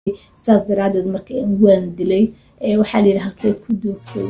saas daraadeed markii aan waan dilay waxaa la yiraahdaa halkeed ku doogtay.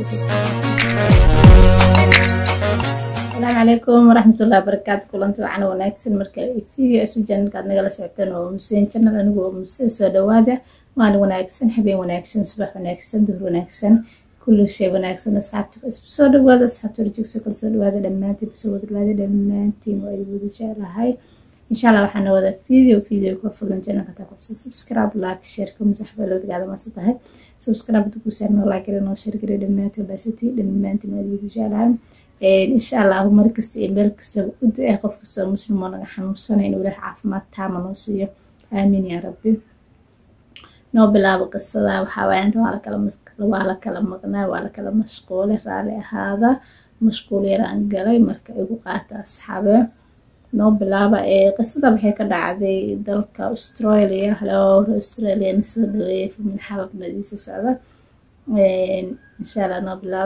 السلام عليكم ورحمة الله وبركاته. كلنت وعنا وناكسن مركز فيديو اسم جنة قد نقل ساعتين ومسين جنة أنا ومسين سوداوادة وأنا وناكسن حبين وناكسن صباح وناكسن ظهر وناكسن كل شيء وناكسن أصحاب اسم سوداوادة أصحاب ترجيك سكر سوداوادة لما أنتي بسوداوادة لما أنتي وأيبود إن شاء الله هاي إن شاء الله وحنا وذا فيديو كفر جنة كتاكم سبسكرايب لايك شير كم زحمة لو تقعدوا ما صدقها سبسكرايب تكوسرنا لايك لنا وشير كده لما أنتي بسيتي لما أنتي ما أيبود إن شاء الله إن شاء الله مركز إيميل كستو أنت أخاف كستو مسلم وأنا حنوصنا إنه له عافمات تامة نصية آمين يا ربي. نوبلا بقصة وحوانت وعلى كلام مقنع وعلى كلام مشغول رالي هذا مشغول يران قلي مركز يقاط أصحابه. نوبلا بقى قصة بحكي دعدي دلك أستراليا هلا أستراليا نسدوي من حلب نديس سبب إن شاء الله نوبلا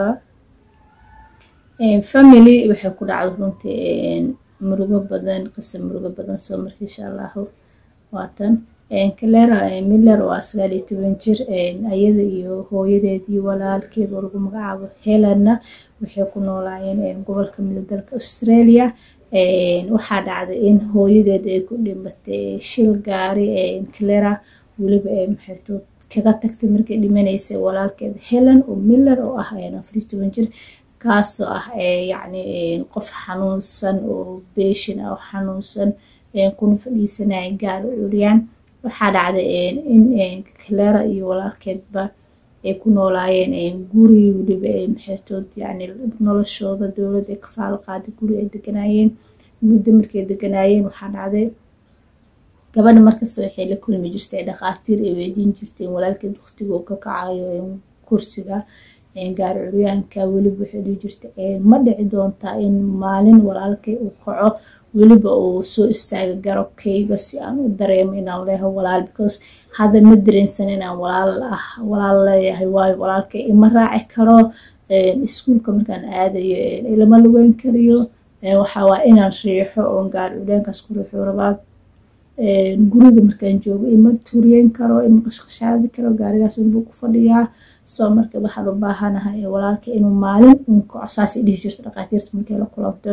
family waxay ku dhacdo runtii murugo badan qisam murugo badan soo markii insha Allah waatan Clara Miller waa 19 jir ayada iyo hooyadeed iyo walaalkeed oo lagu magacaabo Helena waxay ku noolaayeen gobolka midowga Australia waxaa dhacday in hooyadeed ay ku dhimatay shil gaari Clara waliba maxay kaga tagtay markay dhimanaysay walaalkeed Helen oo Miller oo ah 14 jir kaasoo ah yani qof xanuunsan oo beeshin ah xanuunsan kun fadhiisanay gaar u uriyaan waxaa dhacday in Clara iyo walaalkeedba ay ku noolaayeen guri waliba maxaytood yani noloshooda dawladda ka faal qaaday guri ay deganaayeen muddo markay deganaayeen waxaa dhacday gabadha markasta waxay la kulmi jirtay dhaqaatiir ay weydiin jirtay walaalkeed waqtiga uu ka kacayo kursiga gaar uryaanka waliba waxay jirtay ma dhici doonta in maalin walaalkay uu kaco waliba uu soo istaaga garabkayga si aan u dareemo inaan leeyahay walaal because hada ma dareensan inaan walaal leeyahay waayo walaalkay ima raaci karo iskuulka markaan aadayo ilama lugeyn kariyo waxa waa inaan riixo oo gaar uryaankaas ku riixo rabaa guriga markaan joogo ima tuuriyen karo ima qashqashaadi karo gaarigaas inuu ku fadhiyaa soo marka waxa loo baahanahay walaalka inuu maalin uu ka asaasi dhigi jirto dhaqaatiirta markay la kulanto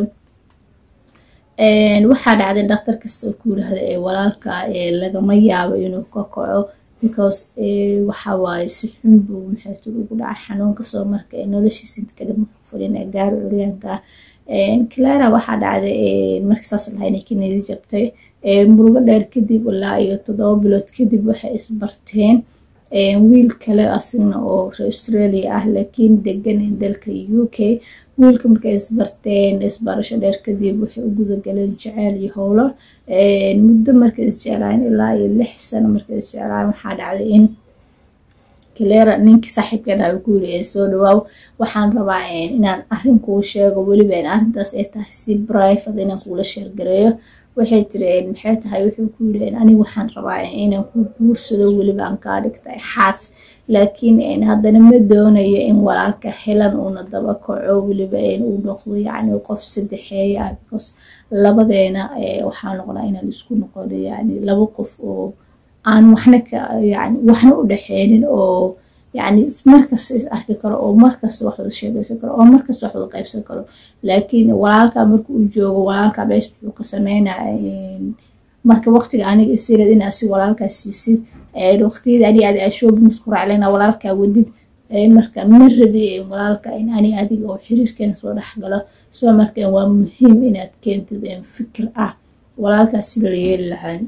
waxa dhacday dhakhtar kasta ku yiraahday walaalka lagama yaabo inuu ka kaco because waxa waay si xun buu maxay ugu dhacay xanuunka soo marka noloshiisa inta kale ma fadhina gaar uryaanka Clara waxa dhacday markaas lahaynay kinidi jabtay murugo dheer kadib ilaa iyo 7 bilood kadib waxay isbarteen wiil kale asina oo Australia ah laakiin degan dalka UK wiilka markay isbarteen isbarasho dheer kadib waxay u guda galeen jacayl iyo howlo muddo markay isjeclaan ilaa iyo 6 sano markay isjeclaan waxaa dhacday in Clara ninkii saaxiibkeeda uu ku yiri soo dhawaaw waxaan rabaa inaan arrin kuu sheego waliba in arrintaas ay tahay si private inaan kula share gareeyo waxay tireen maxay tahay wuxuu ku yiri aniga waxaan rabaa inaan ku guursado waliba aan ka dhigtay xaas laakiin haddana ma doonayo in walaalka Helen uu daba kaco waliba uu noqdo yani qof saddexeeya because labadeena waxaan noqonaa inaan isku noqono yani laba qof oo aan waxna u dhaxeenin oo يعني markas is arki karo oo markas wax wada sheegaysan karo oo markas wax wada qaybsan karo laakiin walaalka markuu uu joogo walaalka bees uu ka sameeyay marka waqtiga aniga isireed in asi walaalka siisid waqtiga aad shoobin isku raaclayna walaalka wadid marka ma rabi walaalka in ani adiga oo xiriirkeena soo dhaxgalo soo marka waa muhiim inaad keentid fikir ah walaalka si la yeelahan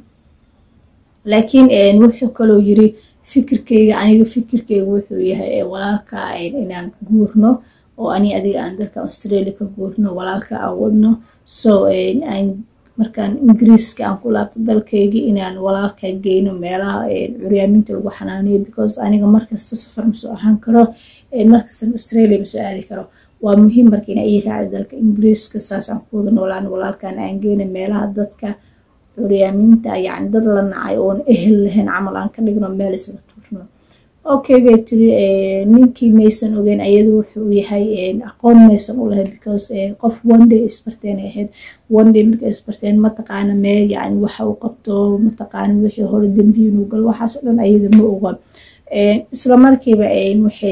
laakiin wuxuu kaloo yiri fikirkeyga aniga fikirkeyga wuxuu yahay walaalka inaan guurno oo ani adiga aan dalka Australia ka guurno walaalka aan wadno soo aan markaan Ingiriiska aan ku laabto dalkeyga inaan walaalka geeyno meelaha curyaaminta lagu xanaaneeyo because aniga markasta safar ma soo ahaan karo markasta Australia ma soo aadi karo waa muhiim markii ay raacdo dalka Ingiriiska saasaan ku wada noolaan walaalkan aan geeyno meelaha dadka curyaaminta yani dad la nacay oo ehel lahayn camal aan ka dhigno meel isla turno okay bay tiri ninkii maysan ogeyn ayadu wuxuu yahay aqoon maysan u lahayd because qof one day isbarteen ahayd one day markay isbarteen mataqaana mee yani waxa uu qabto mataqaana wixii hore dambi inuu galo waxaas oo dhan ayada ma oga isla markiiba waxay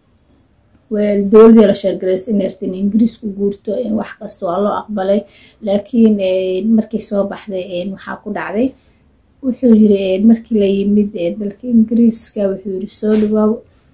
dowladda la sheergareysay inay rabtay ingiriisku guurto wax kasta waa loo aqbalay laakiin markay soo baxday waxaa ku dhacday wuxuu yiri markii la yimid dalka ingiriiska wuxuu yiri soo dhawaw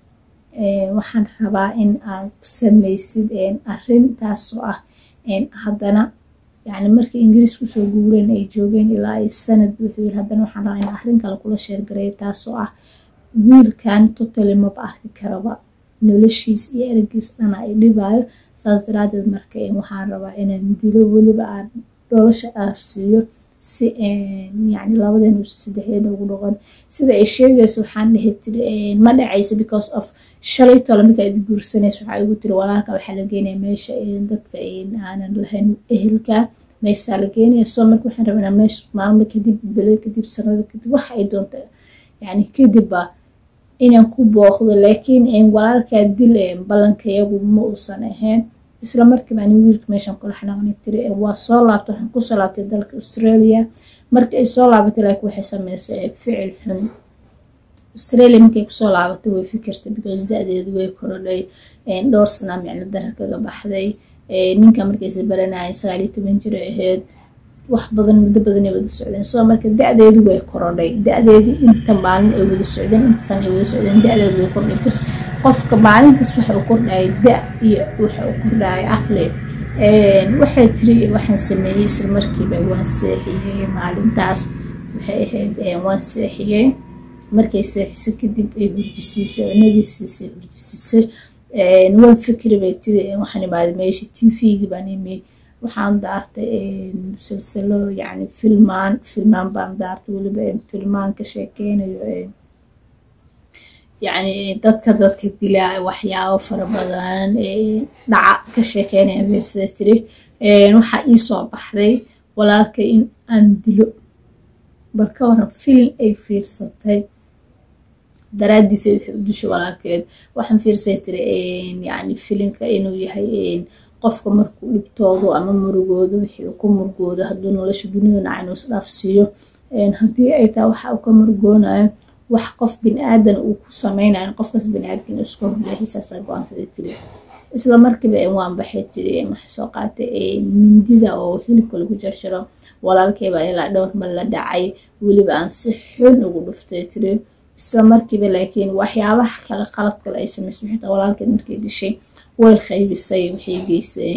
waxaan rabaa in aad samaysid arrin taasoo ah haddana yani markii ingiriisku soo guureen ay joogeen ilaa ay sanad wuxuu yiri haddana waxaan rabaa in arrin kale kula sheergareeyo taasoo ah wiilkan totally maba arki karaba noloshiis iyo ergiis dhana ay dhibaayo saas daraadeed marka waxaan rabaa inaan dilo weliba aan nolosha aafsiiyo si yani labadeenu saddexdeena ugu noqon sida ay sheegayso waxaan dhihi tiri ma dhacayso because of shalay tolo marka aad guursanayso waxaa igu tiri walaalka waxaa la geenaya meesha dadka aanan lahayn ehelka meesha la geenaya soo marka waxaan rabaa inaan meesha maalmo kadib bilo kadib sanado kadib wax ay doonto yani kadibba inaan ku booqdo laakiin walaalkaa dil ballankayagu ma uusan ahayn isla markiiba ani wiilka meeshan kula xanaaqnay tiri waa soo laabtay waxaan ku soo laabtay dalka Australia markii ay soo laabatay laakiin waxay sameysay ficil xun Australia markay ku soo laabatay way fikirtay because da'deedu way korodhay dhowr sano micno darar kaga baxday ninka markay is baranayay 19 jir ahayd wax badan muddo badan ay wada socdeen soo marka da'deedu way korodhay da'deedu inta maalin ay wada socdeen inta san ay wada socdeen da'deedu way korodhay qofka maalintaas waxa uu kordhay da iyo waxa uu kordhay aqli waxay tiri waxaan sameeyay isla markiiba waan seexiyay maalintaas waxay ahayd waan seexiyay markay seexisay kadib ay hurdisiisay nadiisiisay hurdisiisay waan fikri bay tiri waxaan imaaday meesha TV-ga baan imay waxaan daartay musalsalo yani filmaan baan daartay weliba filmaan ka sheekeynayo يعني dadka dilaa waxyaabo fara badan dhaca ka sheekeynaya university waxa ii soo baxday walaalkay in aan dilo barka waran film ay fiirsatay daraadiisa wuxuu u dishay walaalkeed waxaan fiirsatay yani filimka inuu yahay qofka markuu dhibtoodo ama murugoodo wixii ku murugoodo hadduu nolosha dunida nacayno isdhaafsiiyo haddii ay taa waxa uu ka murugoonayo wax qof binaadan uu ku sameeyay qofkaas binaadan isku horjeexisa go'aansaday tiri isla markiiba waan baxay tiri wax soo qaatay mindida oo hilibka lagu jarjaro walaalkay baa ilaa dhowr mar la dhacay weliba aan si xun ugu dhuftay tiri isla markiiba laakiin waxyaabaha kala qalad kale ay sameysay xitaa walaalkay markay dishay way qaybisay waxay geysay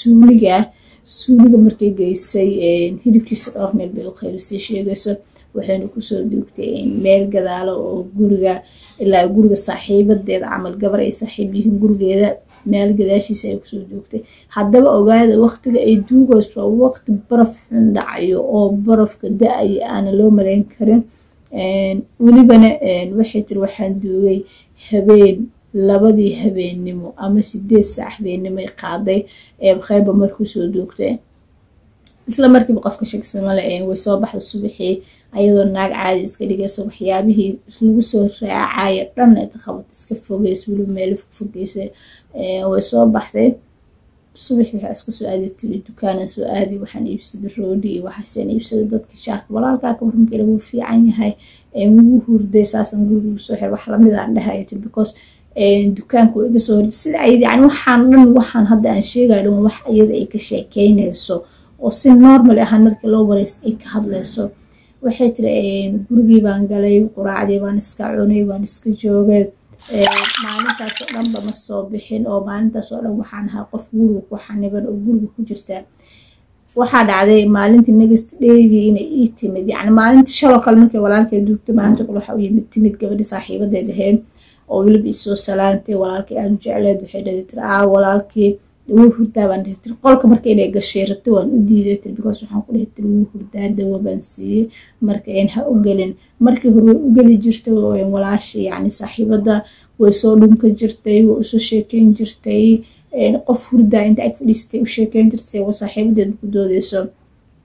suuliga markay geysay hilibkiisa dhowr meel bay u qaybisay sheegayso waxayna ku soo duugtay meel gadaalo oo guriga ilaa guriga saaxiibadeeda camal gabar ay saaxiib yihiin gurigeeda meel gadaashiisa ay ku soo duugtay haddaba ogaada waqtiga ay duugayso waqti baraf xun dhacayo oo barafka da'ay aan loo maleyn karin welibana waxay tiri waxaan duugay habeen labadii habeennimo ama 8 saac habeennimo ay qaaday qayb markuu soo duugtay isla markiiba qofka shaqsiga male way soo baxday subaxii ayadoo naag caadi iska dhigayso waxyaabihii lagu soo raacay dhan ay qabad iska fogeysay wali meel fogeysay way soo baxday subaxii waxa iska soo aaday tiri dukaan soo aaday waxaan iibsaday roodi iyo waxaan iibsaday dadka shaarka walaalka ka warmay lagu fiican yahay ugu hurday saasan guriga soo xir wax la mid ah dhahay because dukaanku iga soo horjeed sida ay yani waxaan hadda aan sheegayo wax ayada ay ka sheekeynayso oo si normal ah markii loo wareys ay ka hadlayso waxay tiri gurigii baan galay quraacdii baan iska cunay waan iska joogay maalintaas oo dhan ma soo bixin oo maalintaas oo dhan waxaan ahaa qof guriga ku xaniban oo guriga ku jirta waxa dhacday maalintii next day-gi inay ii timid yani maalintii shalo kale markay walaalkay duugtay maalinta kale waxa u yimid timid gabadhii saaxiibadeed ahayd oo weliba isoo salaantay walaalkay aad jecleed waxay dhahay walaalkii wuu hurdaa baan dhihi tiri qolka markay inay gashay rabtay waan u diiday tiri because waxaan ku dhihi tiri wuu hurdaa dawo baan siiyey marka ha u gelin markii hore way u geli jirtay walaasha yani saaxiibada way soo dhunka jirtay way soo sheekeyn jirtay qof hurdaa inta ay fadhiistay u sheekeyn jirtay waa saaxiibadeed ku doodayso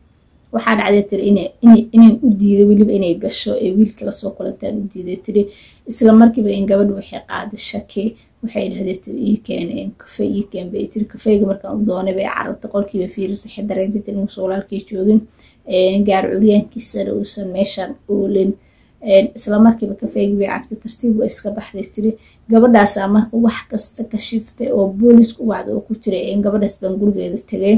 waxaa dhacday tiri inaan u diiday weliba inay gasho ee wiilka lasoo kulantaan u diiday tiri isla markiiba in gabadhu waxay qaaday shaki waxay dhahdeen tiri ii keen kafee ii keen bay tiri kafeega markaan u doonay bay carabtay qolkiiba fiiris waxay dareentay tiri muuse walaalkii joogin gaar curyaankiisana uusan meeshaan oolin isla markiiba kafeegi bay cabtay tartiib waa iska baxday tiri gabadhaasaa marka wax kasta ka shiftay oo booliisku wacda oo ku jiray gabadhaas baan gurigeeda tagay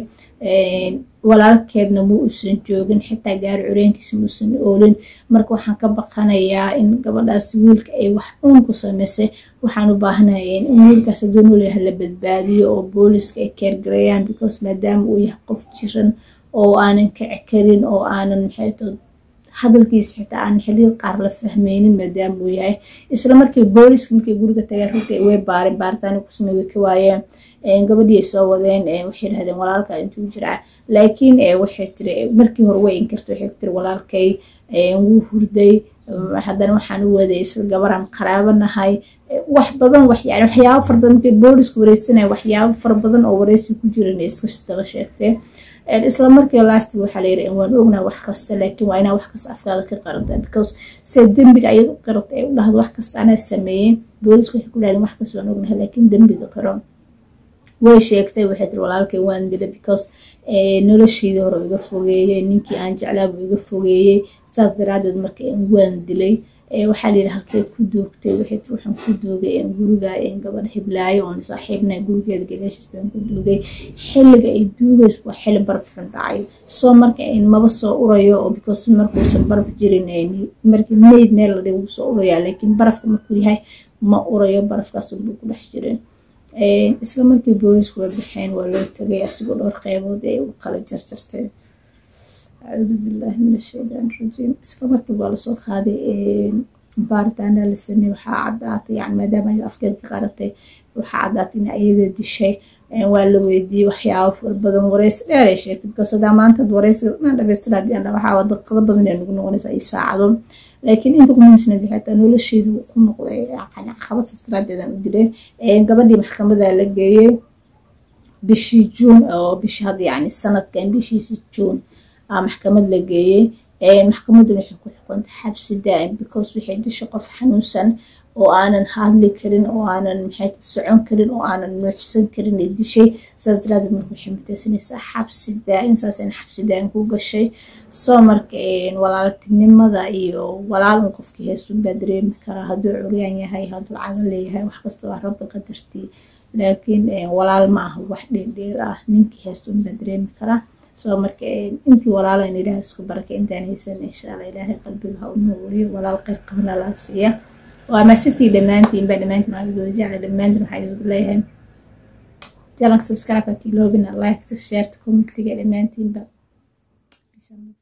walaalkeedna ma uusan joogin xitaa gaari curyaankiisa muusan oolin marka waxaan ka baqanayaa in gabadhaas wiilka ay wax uun ku samaysay waxaan u baahanahay in wiilkaas hadduu noolyahay la badbaadiyo oo booliiska ay keergareeyaan because maadaama uu yahay qof jiran oo aanan kici karin oo aanan maxaytood hadalkiisa xitaa aan xilliga qaar la fahmaynin maadaama uu yahay isla markii booliiska markay guriga tagaan runtii way baaritaan ku samey way ka waayeen gabadhii ay soo wadeen waxay dhahdeen walaalka intuu jiraa laakiin waxay tiri markii hore way inkartay waxay tiri walaalkay wuu hurday haddana waxaan u waday isla gabaraan qaraabo nahay wax badan waxyaabo fara badan markay booliisku wareysanaya waxyaabo fara badan oo wareysi ku jiran iska daba sheegtay isla markii laasti waxaa la yiri waan ognaa wax kasta laakiin waa inaa wax kasta afkaada ka qarata because se dembiga ayad u qarata ay u dhahdo wax kasta anaa sameeyey booliisku waxay ku dhahdeen wax kasta waan ognahay laakiin dembiga qaro way sheegtay waxay tiri walaalkay waan dilay because noloshiidii hore iga fogeeyey ninkii aan jeclaa buu iga fogeeyey saas daraadeed marka waan dilay waxaa la yiri halkeed ku doogtay waxay tiri waxaan ku doogay guriga gabadha hiblaayo oon saaxiibna gurigeeda gadaashiis baan ku doogay xilliga ay duugayso waa xilli baraf xun dhacay soo marka maba soo urayo oo because markuusan baraf jirin markii meyd meel la dhigo soo uraya laakiin barafka markuu yahay ma urayo barafkaas buu ku dhex jiray isla markii booliisku waa baxeen waa loo tagay asigoo dhowr qaybood ay u kala jarjartay أعوذ بالله من الشيطان الرجيم isla markii waa lasoo qaaday baaritaana la sameeyay waxaa caddaatay yani maadaama ay afkeed ka qaratay waxaa caddaatay in ayada dishay waa la weydiiyey waxyaabo fara badan wareys dheer ay sheegtay because hadaa maanta wareysiga dhan dhamaystiraa waxaa wada qado badan ee nagu noqonaysa ay saacado laakiin inta ku muhiimsanayd waxay tahay nolosheedu ku noqday caqabad sastraadeedan u dilay gabadhii maxkamada la geeyey bishii juun oo bishii hadda yani sanadkan bishiisi juun maxkamad la geeyey maxkamaddu waxay ku xukuntay xabsi daa'im because waxay dishay qof xanuunsan oo aanan hadli karin oo aanan maxay socon karin oo aanan nuuxsan karin ay dishay saas daraadeed marka waxay mutaysanaysaa xabsi daa'im saasayna xabsi daa'im ku gashay soo marka walaaltinimada iyo walaalin qofkii heesun baa dareemi karaa hadduu curyaan yahay hadduu cagal leeyahay wax kasta waa rabbi qadartii laakiin walaal ma aha wax dheerdheer ah ninkii heesun baa dareemi karaa soo marka intii walaala in ilaahay isku barakay intaan haysan insha Allah ilaahay qalbiga ha u nuuriyo walaal qayr qabna la siiya waa maasitii dhamaantiin waa idin jecel dhamaantiin waxa idin leeyahay jalan subscribe ka kiloobina like share comment dhamaantiin